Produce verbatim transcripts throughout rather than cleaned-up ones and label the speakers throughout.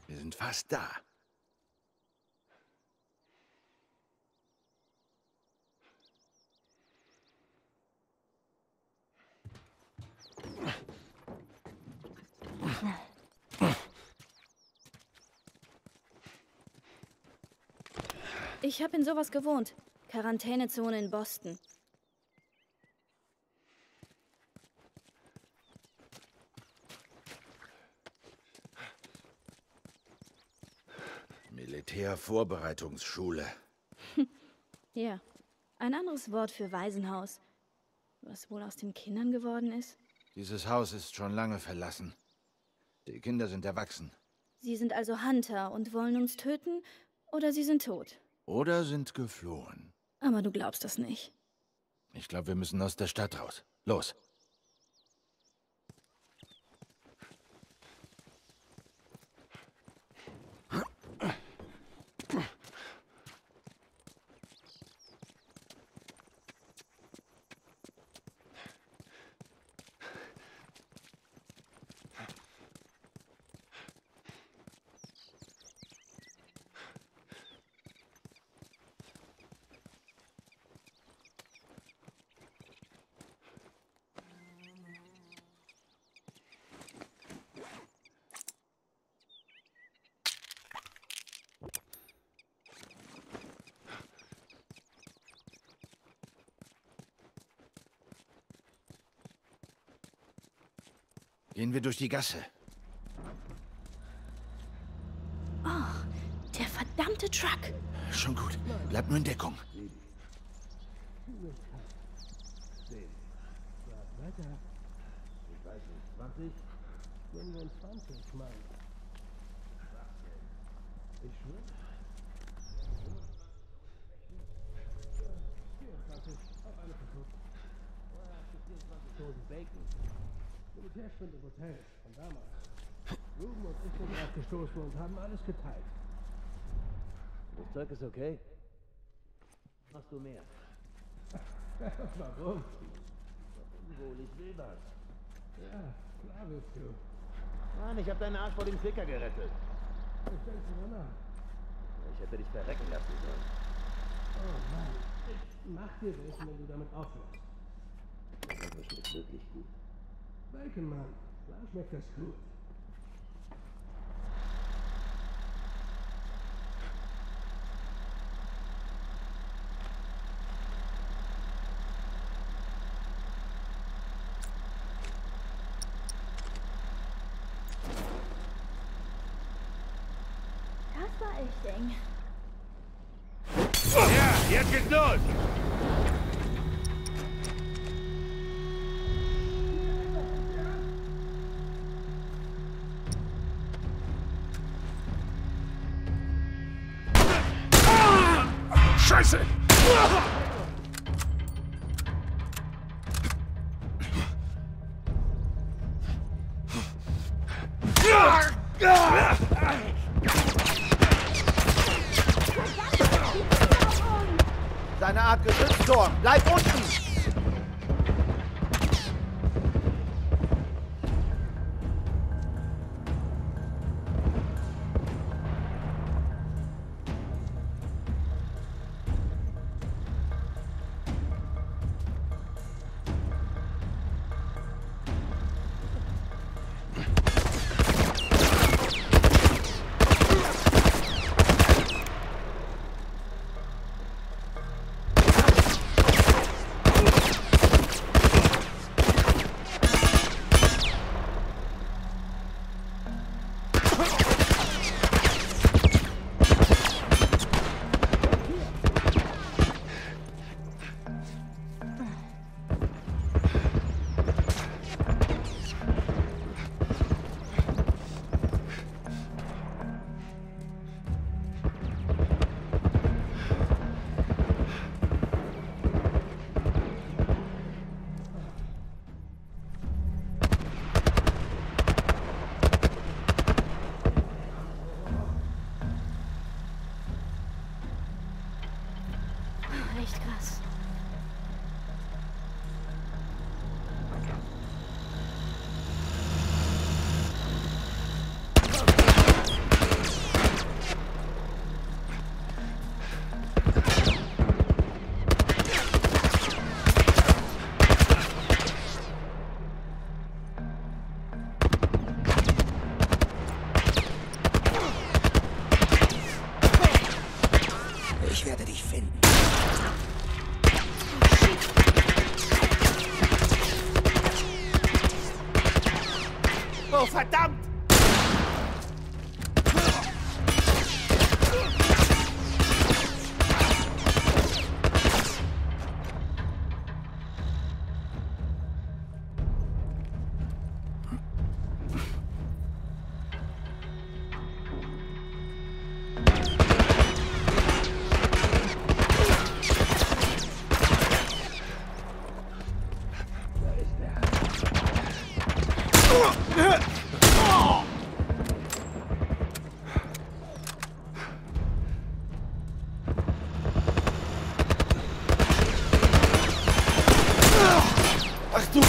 Speaker 1: Wir sind fast da.
Speaker 2: Ich habe in sowas gewohnt. Quarantänezone in Boston.
Speaker 1: Militärvorbereitungsschule.
Speaker 2: Ja, ein anderes Wort für Waisenhaus. Was wohl aus den Kindern geworden ist?
Speaker 1: Dieses Haus ist schon lange verlassen. Die Kinder sind erwachsen.
Speaker 2: Sie sind also Hunter und wollen uns töten, oder sie sind tot.
Speaker 1: Oder sind geflohen.
Speaker 2: Aber du glaubst das nicht.
Speaker 1: Ich glaube, wir müssen aus der Stadt raus. Los. Gehen wir durch die Gasse.
Speaker 2: Oh, der verdammte Truck.
Speaker 1: Schon gut. Bleib nur in Deckung.
Speaker 3: Ich weiß nicht, zwanzig? fünfundzwanzig, Mann. Ich schwöre. vierundzwanzig, auf eine Versuch. Vorher hast du vierundzwanzig Dosen Bacon. Militärschwund im Hotel, von damals. Ruben und ich sind drauf gestoßen und haben alles geteilt.
Speaker 4: Das Zeug ist okay? Machst du mehr?
Speaker 3: Warum?
Speaker 4: Unwohl, ich will was.
Speaker 3: Ja, klar willst du.
Speaker 4: Mann, ich hab deinen Arsch vor dem Ficker gerettet.
Speaker 3: Was denkst du danach?
Speaker 4: Ich hätte dich verrecken lassen sollen.
Speaker 3: Oh Mann, ich mach dir das, wenn du damit aufhörst.
Speaker 4: Das schmeckt wirklich gut.
Speaker 3: Bacon, Mann. Klar schmeckt das gut.
Speaker 2: Das war echt eng.
Speaker 1: Ja, jetzt geht's los! Scheiße!
Speaker 5: Seine Art Geschützturm. Bleib unten! verdammt! Ach du...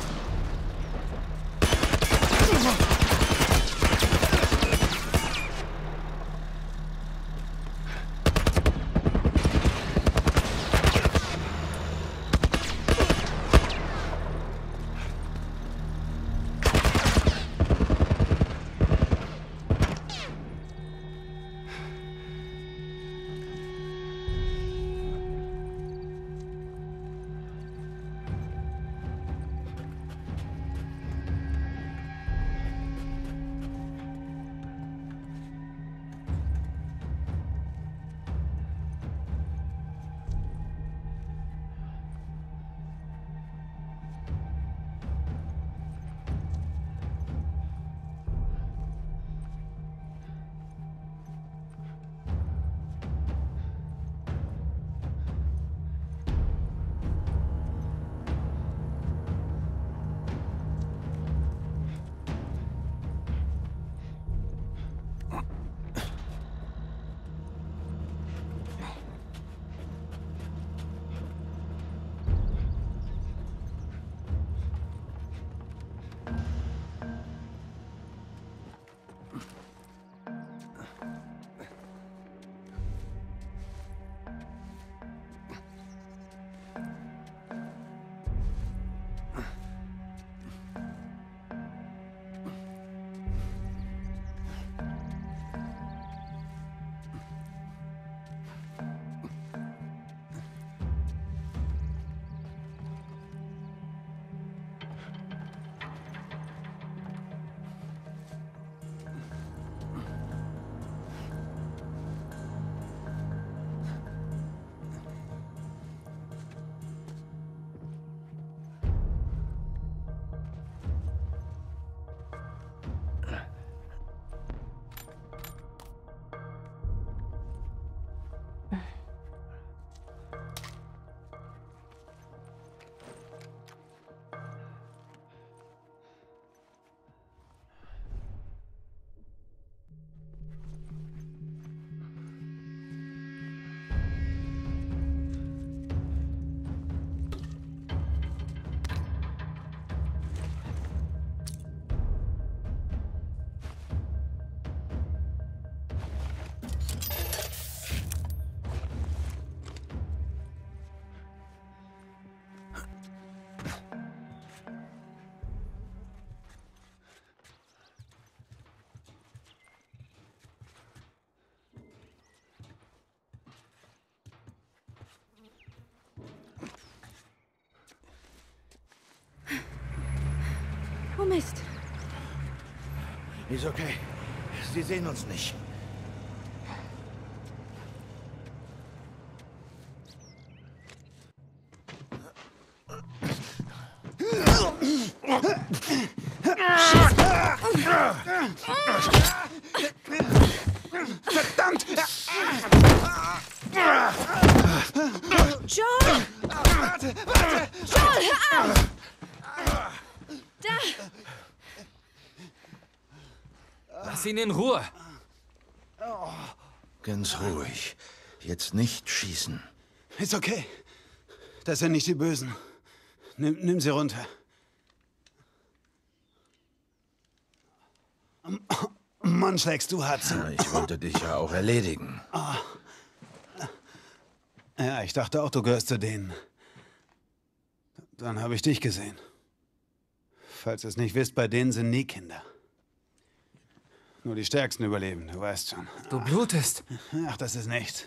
Speaker 2: Oh Mist.
Speaker 1: Ist okay. Sie sehen uns nicht.
Speaker 5: Verdammt!
Speaker 2: Joel!
Speaker 5: Warte, warte!
Speaker 2: Joel, hör auf! Da!
Speaker 6: Lass ihn in Ruhe.
Speaker 1: Ganz ruhig. Jetzt nicht schießen.
Speaker 7: Ist okay. Das sind nicht die Bösen. Nimm, nimm sie runter. Mann, schlägst du hart zu.
Speaker 1: Ich wollte dich ja auch erledigen.
Speaker 7: Ja, ich dachte auch, du gehörst zu denen. Dann habe ich dich gesehen. Falls ihr es nicht wisst, bei denen sind nie Kinder. Nur die Stärksten überleben, du weißt schon.
Speaker 6: Du blutest.
Speaker 7: Ach, das ist nichts.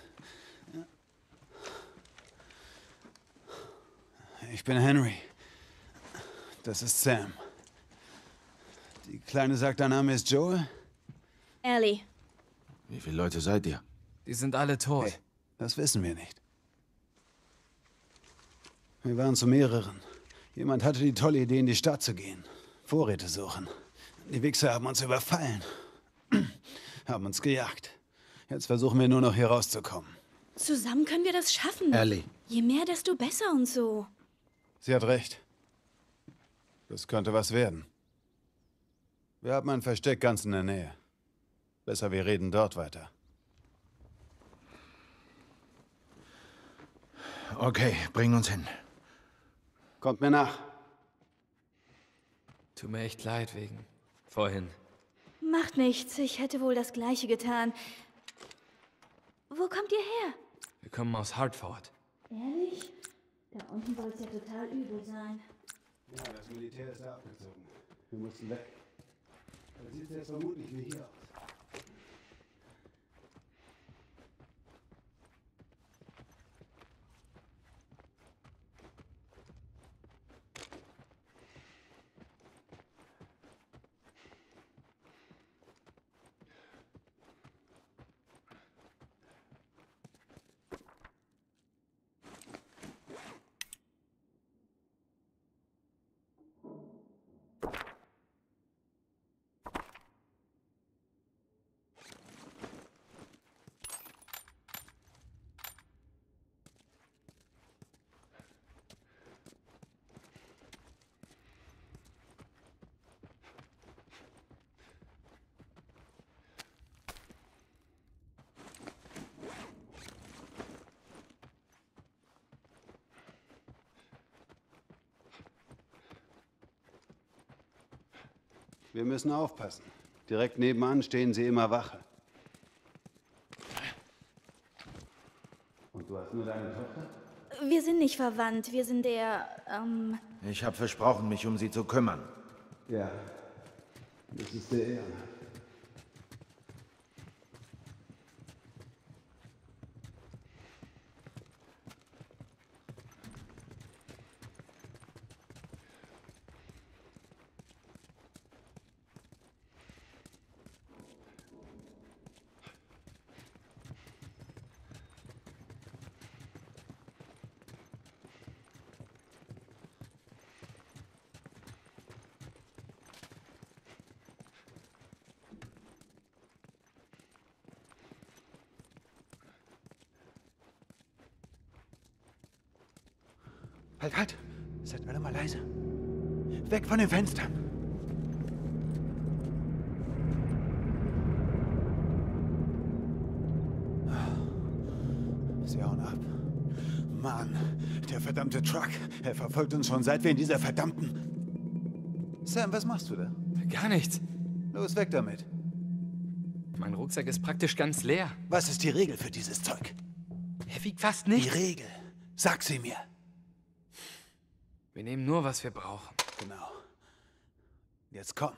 Speaker 7: Ich bin Henry. Das ist Sam. Die Kleine sagt, dein Name ist Joel?
Speaker 2: Ellie.
Speaker 1: Wie viele Leute seid ihr?
Speaker 6: Die sind alle tot.
Speaker 7: Hey, das wissen wir nicht. Wir waren zu mehreren. Jemand hatte die tolle Idee, in die Stadt zu gehen. Vorräte suchen. Die Wichser haben uns überfallen. Haben uns gejagt. Jetzt versuchen wir nur noch hier rauszukommen.
Speaker 2: Zusammen können wir das schaffen.
Speaker 1: Ellie.
Speaker 2: Je mehr, desto besser und so.
Speaker 7: Sie hat recht. Das könnte was werden. Wir haben ein Versteck ganz in der Nähe. Besser, wir reden dort weiter.
Speaker 1: Okay, bring uns hin.
Speaker 7: Kommt mir nach.
Speaker 6: Tut mir echt leid wegen vorhin.
Speaker 2: Macht nichts, ich hätte wohl das Gleiche getan. Wo kommt ihr her?
Speaker 6: Wir kommen aus Hartford.
Speaker 2: Ehrlich? Da unten soll es ja total übel sein.
Speaker 7: Ja, das Militär ist da abgezogen. Wir mussten weg. Dann sieht es jetzt vermutlich wie hier aus. Wir müssen aufpassen. Direkt nebenan stehen sie immer Wache. Und du hast nur deine Tochter?
Speaker 2: Wir sind nicht verwandt, wir sind eher, ähm...
Speaker 1: Ich habe versprochen, mich um sie zu kümmern.
Speaker 7: Ja. Das ist der Ehrenhaft.
Speaker 5: Halt, halt! Seid alle mal leise. Weg von den Fenstern! Sie hauen ab. Mann, der verdammte Truck. Er verfolgt uns schon, seit wir in dieser verdammten... Sam, was machst du da?
Speaker 6: Gar nichts.
Speaker 7: Los, weg damit.
Speaker 6: Mein Rucksack ist praktisch ganz leer.
Speaker 5: Was ist die Regel für dieses Zeug?
Speaker 6: Er wiegt fast
Speaker 5: Die
Speaker 6: nichts.
Speaker 5: Regel. Sag sie mir.
Speaker 6: Wir nehmen nur, was wir brauchen.
Speaker 5: Genau. Jetzt komm.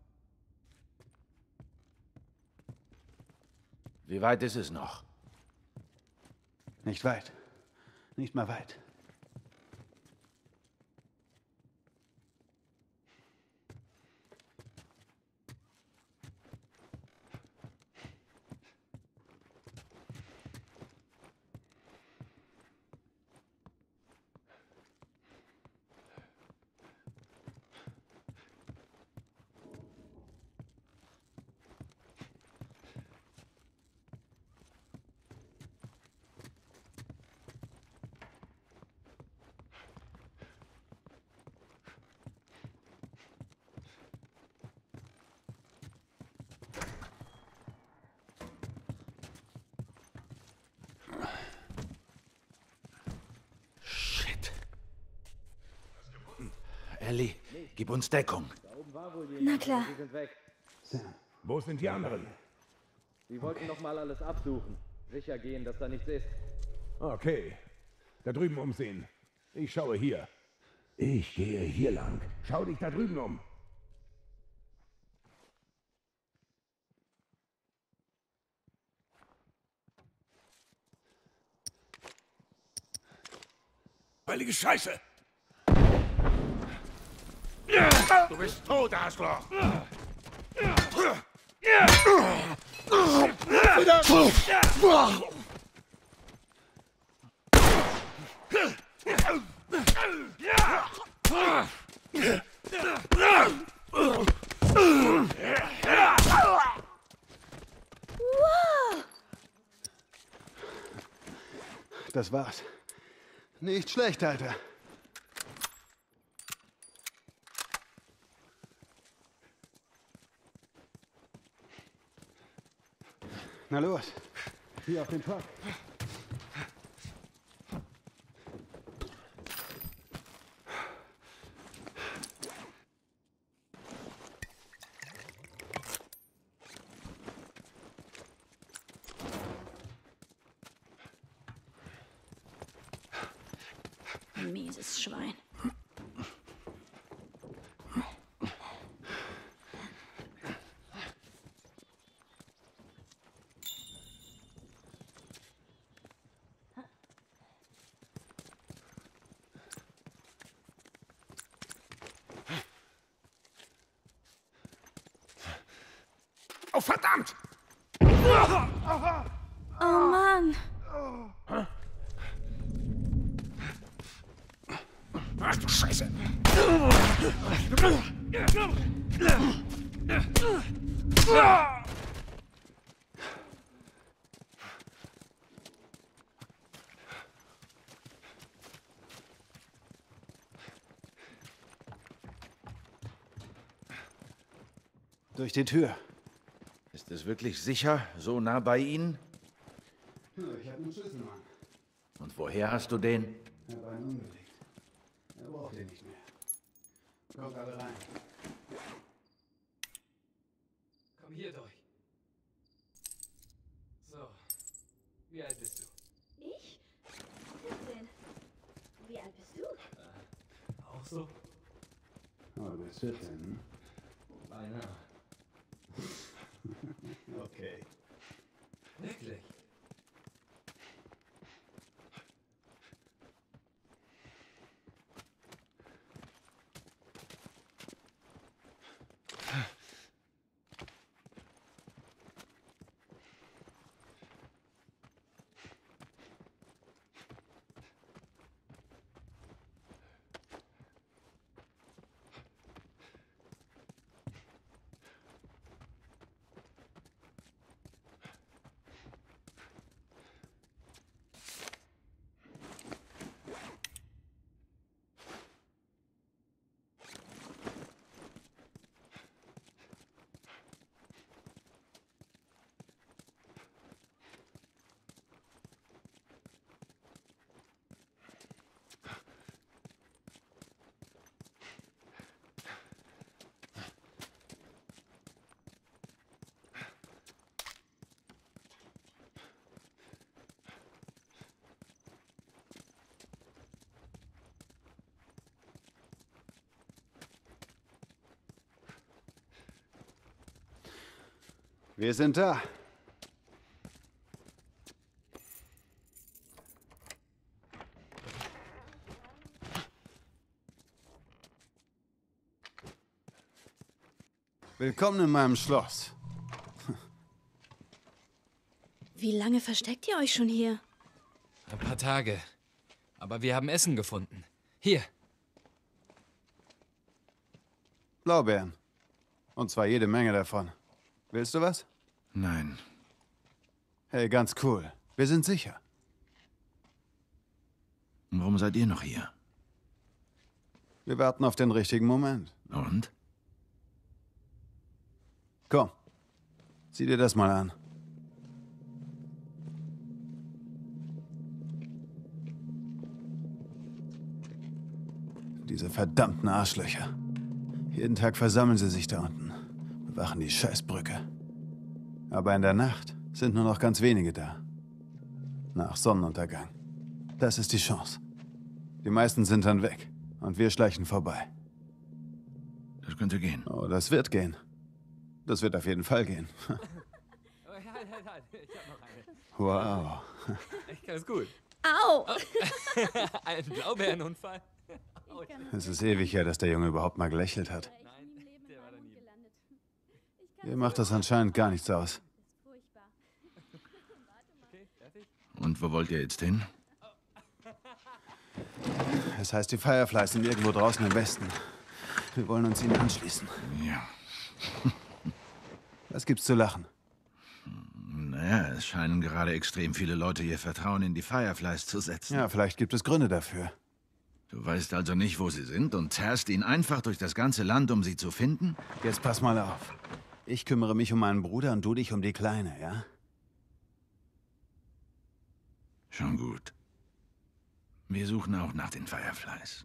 Speaker 1: Wie weit ist es noch?
Speaker 7: Nicht weit. Nicht mal weit.
Speaker 1: Ellie, gib uns Deckung.
Speaker 2: Na klar.
Speaker 8: Die sind weg.
Speaker 3: Wo sind die anderen?
Speaker 8: Sie wollten noch mal alles absuchen. Sicher gehen, dass da nichts ist.
Speaker 3: Okay. Da drüben umsehen. Ich schaue hier. Ich gehe hier lang. Schau dich da drüben um. Heilige Scheiße! Du bist tot, Arschloch!
Speaker 7: Das war's. Nicht schlecht, Alter. Na los.
Speaker 3: Hier auf den Truck.
Speaker 2: Mieses Schwein.
Speaker 5: Oh, verdammt!
Speaker 2: Oh Mann!
Speaker 5: Ach du Scheiße!
Speaker 7: Durch die Tür.
Speaker 1: Ist es wirklich sicher, so nah bei Ihnen?
Speaker 7: Ja, ich habe einen Schlüssel, Mann.
Speaker 1: Und woher hast du den?
Speaker 7: Er war ihn umgelegt. Er braucht den nicht mehr. Kommt alle rein.
Speaker 6: Komm hier durch. So. Wie alt bist du?
Speaker 2: Ich? vierzehn. Wie alt bist du?
Speaker 6: Äh, auch so?
Speaker 7: Oh, du bist vierzehn, hm?
Speaker 6: Beinahe.
Speaker 7: Okay.
Speaker 6: Wirklich?
Speaker 7: Wir sind da. Willkommen in meinem Schloss.
Speaker 2: Wie lange versteckt ihr euch schon hier?
Speaker 6: Ein paar Tage. Aber wir haben Essen gefunden. Hier.
Speaker 7: Blaubeeren. Und zwar jede Menge davon. Willst du was?
Speaker 1: Nein.
Speaker 7: Hey, ganz cool. Wir sind sicher.
Speaker 1: Und warum seid ihr noch hier?
Speaker 7: Wir warten auf den richtigen Moment.
Speaker 1: Und?
Speaker 7: Komm, sieh dir das mal an. Diese verdammten Arschlöcher. Jeden Tag versammeln sie sich da unten, bewachen die Scheißbrücke. Aber in der Nacht sind nur noch ganz wenige da. Nach Sonnenuntergang. Das ist die Chance. Die meisten sind dann weg und wir schleichen vorbei.
Speaker 1: Das könnte gehen.
Speaker 7: Oh, das wird gehen. Das wird auf jeden Fall gehen.
Speaker 6: Oh, halt, halt, halt. Ich hab noch eine.
Speaker 7: Wow.
Speaker 6: Echt ganz gut.
Speaker 2: Au!
Speaker 6: Ein Blaubeerenunfall.
Speaker 7: Es ist ewig her, dass der Junge überhaupt mal gelächelt hat.
Speaker 6: Nein, der war da nie.
Speaker 7: Ihr macht das anscheinend gar nichts aus.
Speaker 1: Und wo wollt ihr jetzt hin?
Speaker 7: Es heißt, die Fireflies sind irgendwo draußen im Westen. Wir wollen uns ihnen anschließen.
Speaker 1: Ja.
Speaker 7: Was gibt's zu lachen?
Speaker 1: Naja, es scheinen gerade extrem viele Leute ihr Vertrauen in die Fireflies zu setzen.
Speaker 7: Ja, vielleicht gibt es Gründe dafür.
Speaker 1: Du weißt also nicht, wo sie sind und zerrst ihn einfach durch das ganze Land, um sie zu finden?
Speaker 7: Jetzt pass mal auf. Ich kümmere mich um meinen Bruder und du dich um die Kleine, ja?
Speaker 1: Schon gut. Wir suchen auch nach den Fireflies.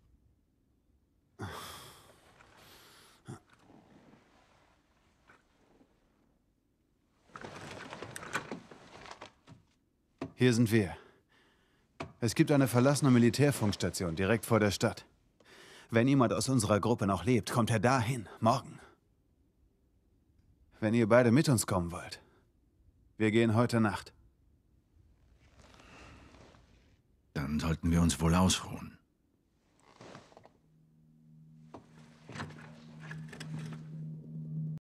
Speaker 7: Hier sind wir. Es gibt eine verlassene Militärfunkstation direkt vor der Stadt. Wenn jemand aus unserer Gruppe noch lebt, kommt er dahin, morgen. Wenn ihr beide mit uns kommen wollt. Wir gehen heute Nacht.
Speaker 1: Dann sollten wir uns wohl ausruhen.